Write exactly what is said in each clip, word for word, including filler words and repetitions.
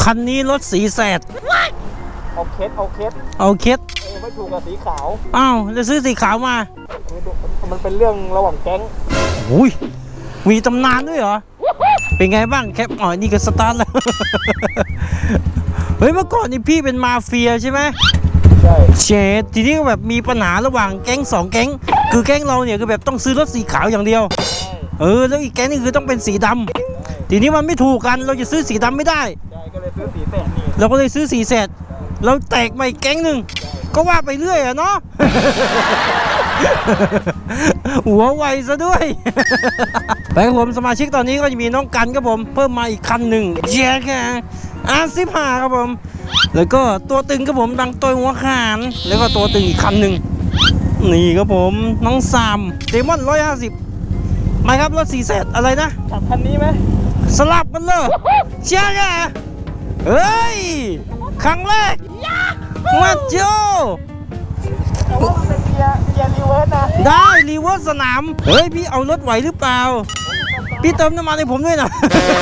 คันนี้รถสีแสดเอาเคสเอาเคสเอาเคสไม่ถูกกับสีขาวอ้าวจะซื้อสีขาวมามันเป็นเรื่องระหว่างแก๊งอุ้ยมีตำนานด้วยเหรอเป็นไงบ้างแคปอ๋อนี่ก็สตาร์ทแล้วเฮ้ยเมื่อก่อนนี่พี่เป็นมาเฟียใช่ไหมใช่เชดทีนี้ก็แบบมีปัญหาระหว่างแก๊งสองแก๊งคือแก๊งเราเนี่ยคือแบบต้องซื้อรถสีขาวอย่างเดียวเออแล้วอีกแก๊งนึงคือต้องเป็นสีดำทีนี้มันไม่ถูกกันเราจะซื้อสีดำไม่ได้ก็เลยซื้อสีแสดนี่เราก็เลยซื้อสีแสดเราแตกมาอีกแก๊งหนึ่งก็ว่าไปเรื่อยอะเนาะหัวไวซะด้วยไปครับผมสมาชิกตอนนี้ก็จะมีน้องกันครับผมเพิ่มมาอีกคันหนึ่งเจ๊แกอาร์สิบห้าครับผมแล้วก็ตัวตึงครับผมดังตัวหัวขานแล้วก็ตัวตึงอีกคันหนึ่งนี่ครับผมน้องซามเดมอนร้อยห้าสิบมาครับรถสีแสดอะไรนะขับคันนี้ไหมสลับกันเลยเจ๊แกเฮ้ยครั้งแรกมาโจแต่ว่ามันเป็นเกียร์เกียร์รีเวิร์สนะได้รีเวิร์สสนามเฮ้ยพี่เอารถไหวหรือเปล่าพี่เติมน้ำมันให้ผมด้วยนะ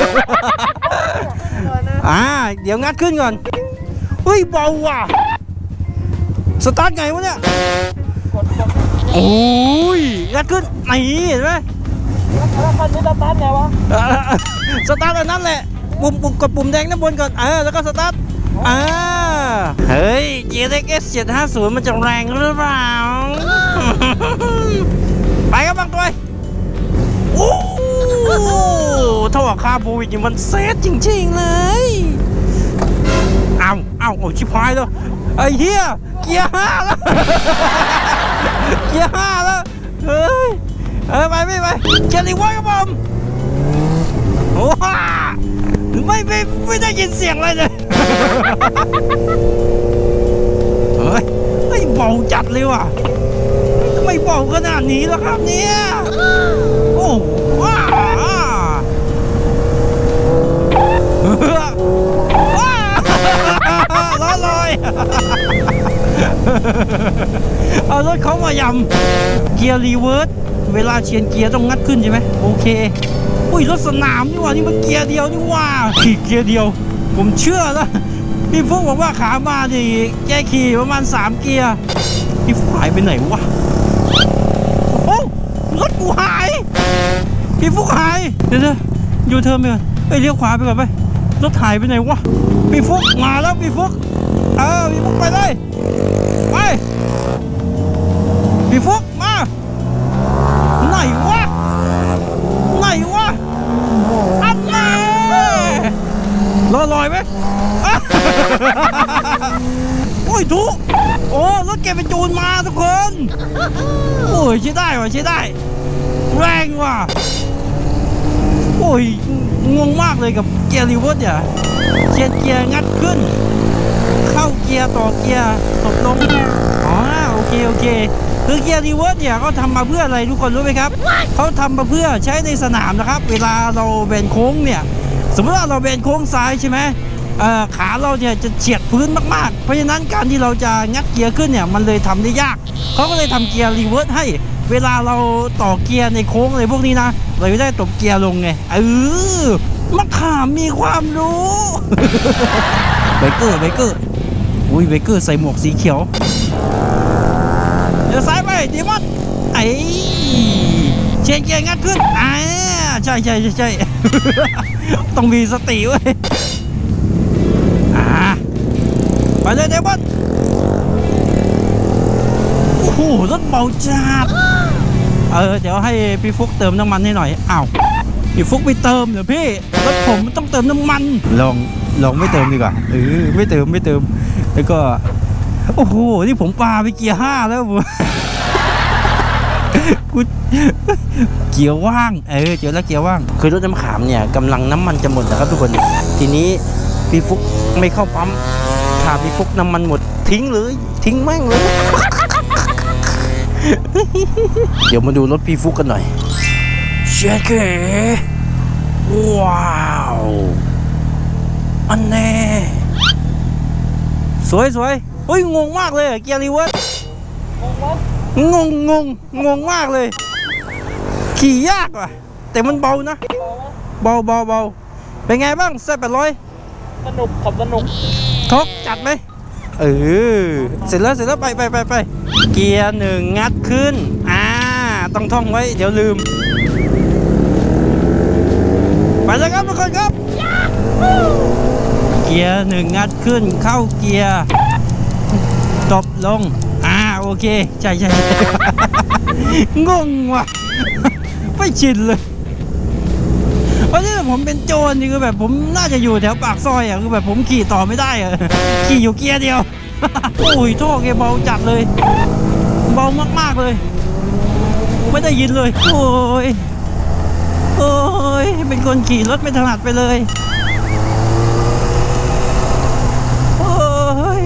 อ่าเดี๋ยวงัดขึ้นก่อนเฮ้ยเบาว่ะสตาร์ทไงวะเนี่ยโอ้ยงัดขึ้นนี่เห็นไหมแล้วคันนี้สตาร์ทไงวะสตาร์ทอันนั้นแหละปุ่มปุ่มกดปุ่มแดงด้านบนก่อนเออแล้วก็สตาร์ทอ่าเฮ้ย จี เอ็กซ์ เอส เจ็ดห้าศูนย์มันจะแรงหรือเปล่าไปครับบางตัวโอ้ถ้าว่าคาบูวิกมันเซตจริงๆเลยเอาเอาโอ้ชิบหายแล้วไอ้เหี้ยเกียร์ห้าแล้วเกียร์ห้าแล้วเฮ้ยเออไปไม่ไปเกียร์รีเวิร์สครับผมโอ้ไม่ไม่ไม่ได้ยินเสียงอะไรเลยเฮ้ยไม่เบาจัดเลยว่ะไม่เบาขนาดนี้แล้วครับเนี่ยโอ้ว้าว้าล้อลอยเอารถเขามายำเกียร์รีเวิร์สเวลาเชียนเกียร์ต้องงัดขึ้นใช่ไหมโอเคอุ้ยรถสนามนี่ว่านี่มันเกียร์เดียวนี่ว่าขี่เกียร์เดียวผมเชื่อแล้วพี่ฟุ๊กบอกว่าขามาดิแกขี่ประมาณสามเกียร์พี่ฟุ๊กหายไปไหนวะโอ้รถกูหายพี่ฟุ๊กหายเดี๋ยวเดี๋ยวยูเทิร์นไปก่อนไปเลี้ยวขวาไปก่อนไปรถหายไปไหนวะพี่ฟุ๊กมาแล้วพี่ฟุ๊กเออพี่ฟุ๊กไปเลยไปพี่ฟุ๊กมาไหนวะไหนวะอันแน่รอลอยไหมโอ้ยทุกโอ้รถเก็บไปจูนมาทุกคนโอ้ยใช้ได้ว่ะใช้ได้แรงว่ะโอ้ยงงมากเลยกับเกียร์รีเวิร์สเนี่ยเชียร์เกียร์งัดขึ้นเข้าเกียร์ต่อเกียร์ตกลงอ๋อโอเคโอเคคือเกียร์รีเวิร์สเนี่ยเขาทำมาเพื่ออะไรทุกคนรู้ไหมครับเขาทำมาเพื่อใช้ในสนามนะครับเวลาเราเบนโค้งเนี่ยสมมติว่าเราเบนโค้งซ้ายใช่ไหมขาเราเนี่ยจะเฉียดพื้นมากๆเพราะฉะนั้นการที่เราจะงัดเกียร์ขึ้นเนี่ยมันเลยทำได้ยากเขาก็เลยทำเกียร์รีเวิร์สให้เวลาเราต่อเกียร์ในโค้งอะไรพวกนี้นะเราจะได้ตบเกียร์ลงไงเออมะขามมีความรู้เบเกอร์เบเกอร์อุ้ยเบเกอร์ใส่หมวกสีเขียวเดี๋ยวซ้ายไปดีมอนไอ้เชียร์เกียร์งัดขึ้นอ่าใช่ใช่ใช่ต้องมีสติเว้ยอ่าไปเลยเดมอนโอ้โหรถเบาจัดเออเดี๋ยวให้พี่ฟุ๊กเติมน้ำมันให้หน่อยอ้าวพี่ฟุ๊กไปเติมเดี๋ยวพี่รถผมต้องเติมน้ำมันลองลองไม่เติมดีกว่าเออไม่เติมไม่เติมแล้วก็โอ้โหนี่ผมปาไปเกียร์ห้าแล้วกูเกียร์ว่างเออเจอแล้วเกียร์ว่างคือรถน้ำขามเนี่ยกำลังน้ำมันจะหมดนะครับทุกคนทีนี้พี่ฟุ๊กไม่เข้าปั๊มถ้าพี่ฟุ๊กน้ำมันหมดทิ้งเลยทิ้งแม่งเลยเดี๋ยวมาดูรถพี่ฟุ๊กกันหน่อยเช็คเก๋ว้าวอันแน่สวยสวยเฮ้ยงงมากเลยเกียร์รีเวิร์สงงงงงงมากเลยขี่ยากว่ะแต่มันเบานะเบาเบาเบาเป็นไงบ้างเซตแปดร้อยสนุกขับสนุกทกจัดไหมเออเสร็จแล้วเสร็จแล้วไปไปไปไปเกียร์หนึ่งงัดขึ้นอ่าต้องท่องไว้เดี๋ยวลืมไปแล้วครับทุกคนครับเกียร์หนึ่งงัดขึ้นเข้าเกียร์ตบลงอ่าโอเคใช่ใช่ งงว่ะไม่ชินเลยเพราะนี่ผมเป็นโจรนี่คือแบบผมน่าจะอยู่แถวปากซอยอ่ะคือแบบผมขี่ต่อไม่ได้อ่ะขี่อยู่เกียร์เดียว โอ้ยท่อแกเบาจัดเลยเบามากๆเลยไม่ได้ยินเลยโอ้ยโอ้ยเป็นคนขี่รถไม่ถนัดไปเลยโอ้ย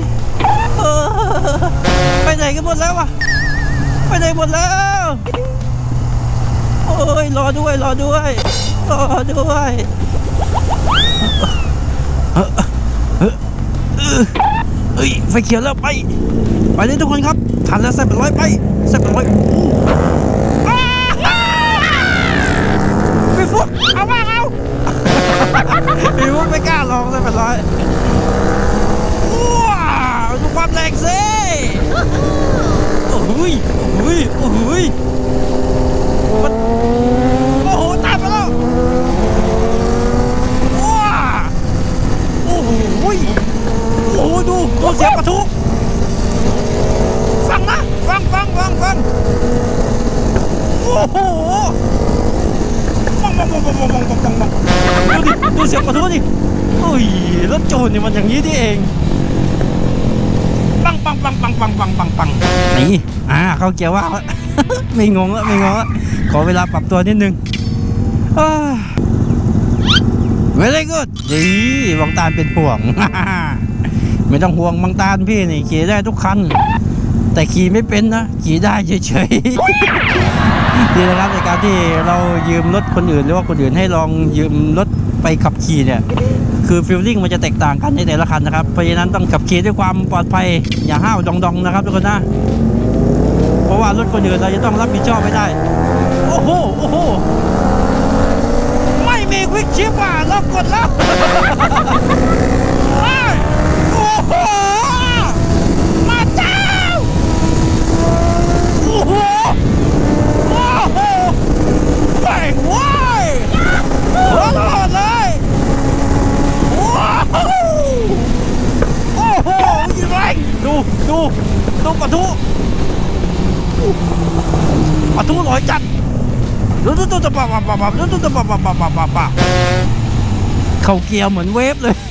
ไปไหนกันหมดแล้ววะไปไหนหมดแล้วโอ้ยรอด้วยรอด้วยรอด้วยเฮ้ยไฟเขียวแล้วไปไปเลยทุกคนครับทันแล้วแซ่บเป็นร้อยไปแซ่บเป็นร้อยพี่ฟุ๊กเอาว่าเอาพี่ฟุ๊กไม่กล้าลองแซ่บเป็นร้อยว้าวดูความแรงสิโอ้ยโอ้ยโอ้ยโอ้โหตายไปแล้วว้าโอ้โหโอ้โหดูดูเสียงปะทุฟังนะฟังฟังฟังฟังโอ้โหปังปังปังปังปังปังปังปังดูดิดูเสียงปะทุดิโอ้ยรถโจรนี่มันอย่างนี้ที่เองปังปังปังปังปังปังปังปังนี่อ่าเข้าเกียร์ว่างแล้ว ไม่งงแล้วไม่งงแล้วขอเวลาปรับตัวนิดนึงเวลาก็ดีบางตาลเป็นห่วง ไม่ต้องห่วงบางตาลพี่นี่ขี่ได้ทุกคันแต่ขี่ไม่เป็นนะขี่ได้เฉยๆ นี่นะครับในการที่เรายืมรถคนอื่นหรือว่าคนอื่นให้ลองยืมรถไปขับขี่เนี่ยคือฟีลลิ่งมันจะแตกต่างกันในแต่ละคันนะครับเพราะฉะนั้นต้องขับขี่ด้วยความปลอดภัยอย่าห้าวดองๆนะครับทุกคนนะเพราะว่ารถคนอื่นเราจะต้องรับผิดชอบไม่ได้โอ้โหโอ้โหไม่มีควิกชิปอ่ะเรากดแล้วโอ้โหมาเจ้าโอ้โหโอ้โหแข่งว้ายหัวหลอดเลยว้าวโอ้โหยิ่งแรงดูดูดูปะทุปะทุลอยจัดดูดูดูปะปะปะปะดูดูปะปะปะปะปะปะเข้าเกียร์เหมือนเวฟเลย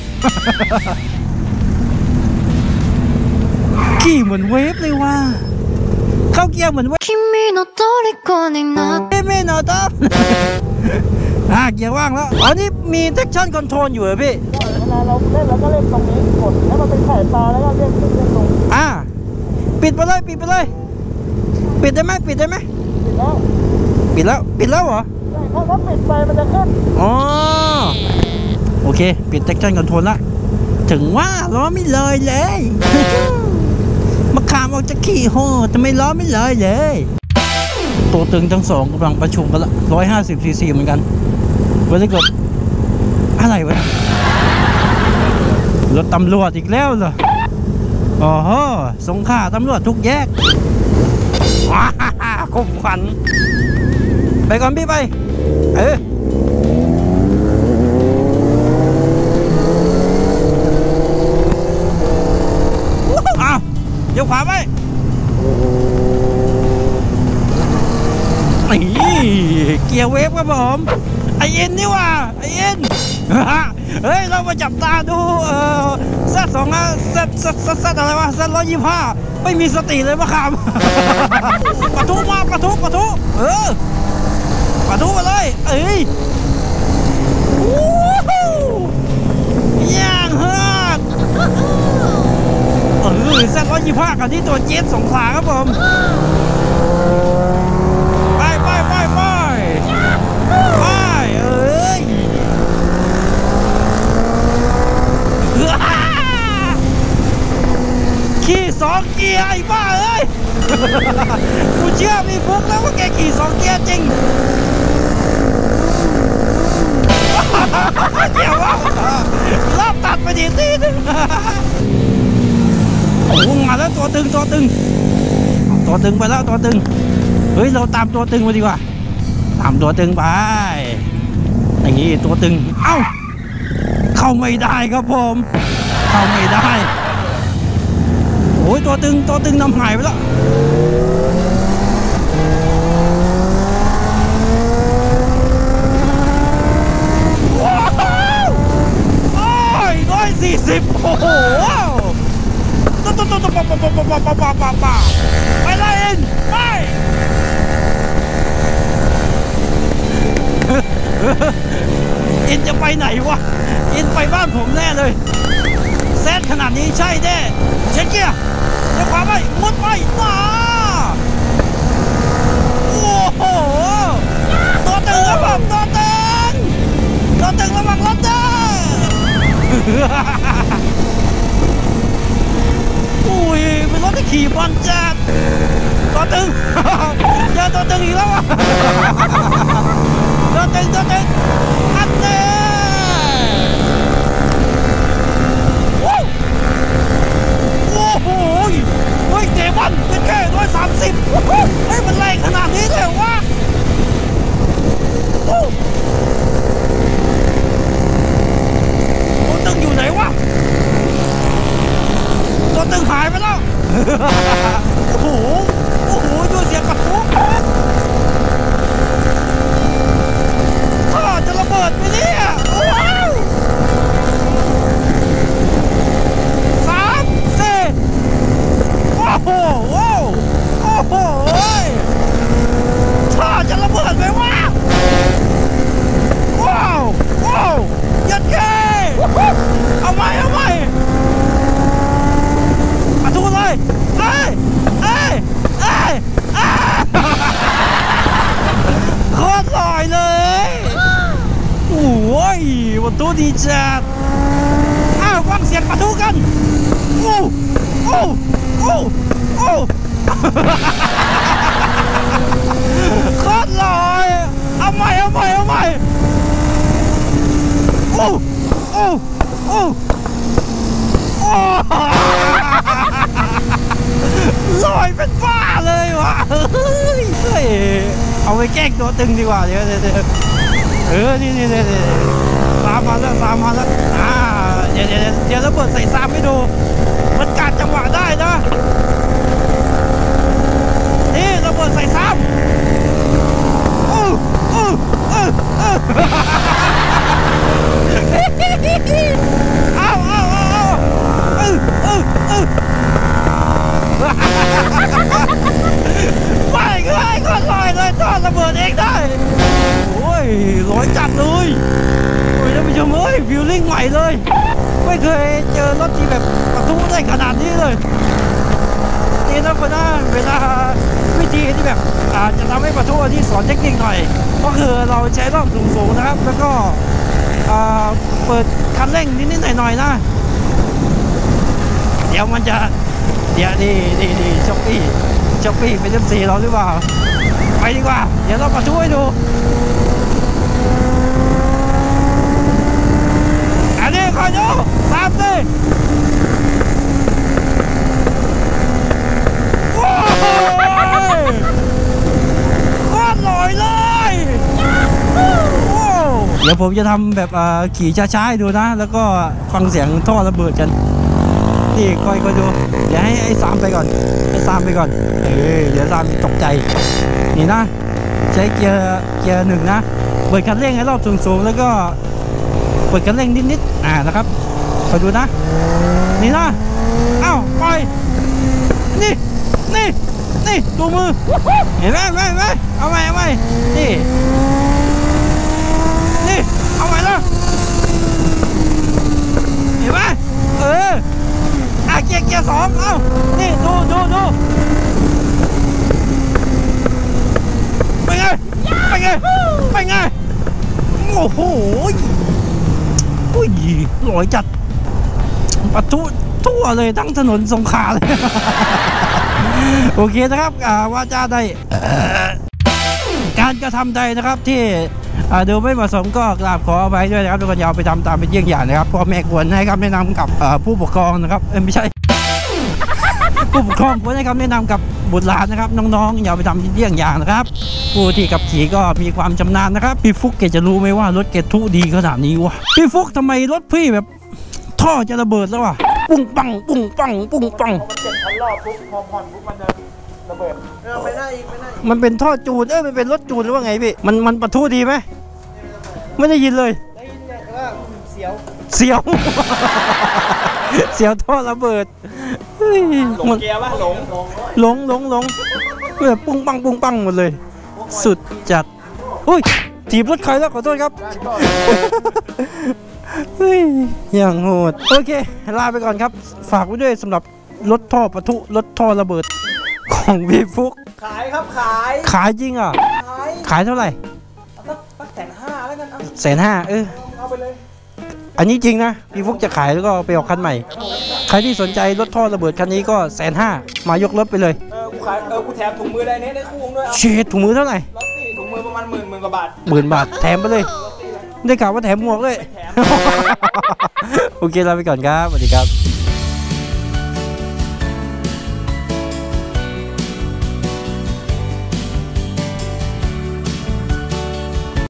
ขี่เหมือนเวฟเลยว่ะเข้าเกียร์เหมือนเวฟไม่โนโต้อ่าเกียร์ว่างแล้วอ๋อนี่มี traction control อยู่เหรอพี่เวลาเราเล่นเราก็เล่นตรงนี้กดแล้วมันเป็นสายตาแล้วก็เล่นขึ้นเล่นลงอ่าปิดไปเลยปิดไปเลยปิดได้ไหมปิดได้ไหมปิดแล้วปิดแล้วปิดแล้วเหรอใช่ถ้าถ้าปิดไฟมันจะขึ้นอ๋อโอเคปิด traction control ละถึงว่าล้อไม่ลอยเลยมาขามออกจากขี่โหทำไมล้อไม่ลอยเลยตัวตึงทั้งสองกำลังประชุมกันละร้อยห้าสิบซีซีเหมือนกันเวลาเกิดอะไรวะรถตำรวจอีกแล้วเหรออ๋อฮะสงขลาตำรวจทุกแยกว้าคมขวัญไปก่อนพี่ไปเอออ้าวเดี๋ยวขวาไปนี่เกียร์เวฟครับผมไอเอ็นนี่ว่าไอเอ็นเฮ้ยเรามาจับตาดูเออแซดสองนะแซดแซดแซดอะไรวะแซดร้อยยี่ห้าไม่มีสติเลยมะขามปะทุมาปะทุปะทุเออปะทุมาเลยเอ้ยย่างเฮิร์ดเออแซดร้อยยี่ห้ากับที่ตัวเจ็ตสงขลาครับผมไปไปไปไปไปเอ้ยขี่สองเกียร์ไอ้บ้าเอ้ยกูเชื่อมีฟุกแล้วว่าแกขี่สองเกียร์จริงเกียร์ว่ารอบตัดไปดีทีนึงโอ้มาแล้วตัวตึงตัวตึงตัวตึงไปแล้วตัวตึงเฮ้ยเราตามตัวตึงมาดีกว่าตามตัวตึงไปอย่างนี้ตัวตึงเอ้าเข้าไม่ได้ครับผมเข้าไม่ได้โอ้ยตัวตึงตัวตึงนำหายไปแล้วว้าวโอ้ยร้อยสี่สิบโอ้โหตุ๊ดตุ๊ดตุ๊ดป๊าป๊าป๊าป๊าป๊าป๊าป๊าป๊าไปเลยอินไปอินจะไปไหนวะอินไปบ้านผมแน่เลยแซดขนาดนี้ใช่แน่เช็คเกียร์เดี๋ยวขวาไปมุดไปมาโอ้โหตัวตึงครับผมตัวตึงตัวตึงระวังรถเด้ออุ้ยเป็นรถที่ขี่บอลจัดตัวตึงเจอตัวตึงอีกแล้วอ่ะตัวตึงตัวตึงอันเน่โอ้โหเฮ้ยเดมอนเป็นแค่ร้อยสามสิบเฮ้ยมันแรงขนาดนี้เลยวะโอ้ตัวตึงอยู่ไหนวะตัวตึงหายไปแล้วโอ้โหโอ้โหดูเสียงกระทุกท่อจะระเบิดไปเนี่ยว้าวสามสี่โอ้โหโอ้โหท่อจะระเบิดไปวะว้าวว้าวยัดเก้เอาใหม่เอาใหม่มาทุกเลยเอ้ยเอ้ยเอ้ยโคตรลอยเลยโอ้ยวันตัวดีจัดอ้าวฟังเสียงประตูกันโอ้โอ้โอ้โอ้โคตรลอยเอาใหม่เอาใหม่เอาใหม่โอ้โอ้โอ้โอ้ลอยเป็นบ้าเลยวะเฮ้ยเอาไปแกล้งตัวตึงดีกว่าเดี๋ยวเดี๋ยวเออนี่นี่นี่สามมาแล้วสามมาแล้วอ่าเดี๋ยวเดี๋ยวเดี๋ยวระเบิดใส่สามให้ดูมันกัดจังหวะได้นะนี่ระเบิดใส่สามโอ้โอ้โอ้โอ้เอาเอาเอาเอาเออเออเออไม่ไม่ก็ลอยเลยทอดระเบิดเองได้โอ้ยลอยจัดเลยโอ้ยท่านผู้ชมเอ้ยฟิลลิ่งใหม่เลยไม่เคยเจอรถที่แบบประทุได้ขนาดนี้เลยนี่นะเพื่อนนะเวลาวิธีที่แบบอาจจะทำให้ประทุที่สอนเทคนิคหน่อยก็คือเราใช้รอบสูงๆนะครับแล้วก็เปิดคันเร่งนิดๆหน่อยๆนะเดี๋ยวมันจะเดี๋ยวดีดีดีจ็อกปี้จ็อกปี้เป็นเอฟซีเราหรือเปล่าไปดีกว่าเดี๋ยวเรามาช่วยดูอันนี้คอยดูตามดิโอ้ยโคตรลอยเลยเดี๋ยวผมจะทำแบบขี่ช้าๆให้ดูนะแล้วก็ฟังเสียงท่อระเบิดกันนี่คอยคอยดูเดี๋ยวให้ไอ้สามไปก่อนไอ้สามไปก่อนเออเดี๋ยวสามตกใจนี่นะใช้เกียร์เกียร์หนึ่งนะเปิดคันเร่งให้รอบสูงๆแล้วก็เปิดคันเร่งนิดๆอ่านะครับคอยดูนะนี่นะเอ้าปล่อยนี่นี่นี่ตัวมือเห็นไหมไหมไหมเอาไหมเอาไหมนี่นี่เอาไหมล่ะเห็นไหมเอออ่ะเกียร์เกียร์สองเอ้านี่ดูดูดูไปไงไปไงไปไงโอ้โหอุ้ยลอยจัดปะทุทั่วเลยทั้งถนนสงขลาเลย โอเคนะครับว่าจะได้การกระทำใดนะครับที่อ่าดูไม่เหมาะสมก็กราบขออภัยด้วยนะครับทุกคนอย่าเอาไปทำตามเป็นเยี่ยงอย่างนะครับพ่อแม่ควรให้คำแนะนำกับผู้ปกครองนะครับเอ้ยไม่ใช่ ผู้ปกครองควรให้คำแนะนำกับบุตรหลานนะครับน้องๆอย่าไปทำเยี่ยงอย่างนะครับผู้ที่ขับขี่ก็มีความชำนาญนะครับพี่ฟุกแกจะรู้ไหมว่ารถแกทุดีขนาดนี้วะพี่ฟุกทำไมรถพี่แบบท่อจะระเบิดแล้ววะปุ้งปังปุ้งปังปุ้งปังมันเจ็ดพันรอบปุ๊บพอผ่อนปุ๊บมันจะระเบิดเออไปได้อีกไปได้อีกมันเป็นท่อจูนเอ้ยมันเป็นรถจูนหรือว่าไงพี่มันมันปะทุดีไหมไม่ได้ยินเลยได้ยินแต่ว่าเสียวเสียว เสียวท่อระเบิดเฮ้ยหลงเกียร์ป่ะหลงหลงหลงหลงหลงแบบปุ้งปังปุ้งปังหมดเลย สุดจัดอุ้ยถีบรถใครแล้วขอโทษครับ เฮ้ยอย่างโหดโอเคลาไปก่อนครับฝากไว้ด้วยสำหรับรถท่อปะทุรถท่อระเบิดของพี่ฟุกขายครับขายขายจริงอ่ะขายขายเท่าไหร่สักสักแสนห้าแล้วกันเอาแสนห้าเออเอาไปเลยอันนี้จริงนะพี่ฟุกจะขายแล้วก็ไปออกคันใหม่ใครที่สนใจรถท่อระเบิดคันนี้ก็แสนห้ามายกรถไปเลยเออกูขายเออกูแถมถุงมือได้เนี้ยได้คู่ด้วยเอาเชดถุงมือเท่าไหร่รถสี่ถุงมือประมาณหมื่นหมื่นกว่าบาทหมื่นบาทแถมไปเลย ได้ข่าวว่าแถมหมวกเลยแถมโอเคลาไปก่อนครับสวัสดีครับ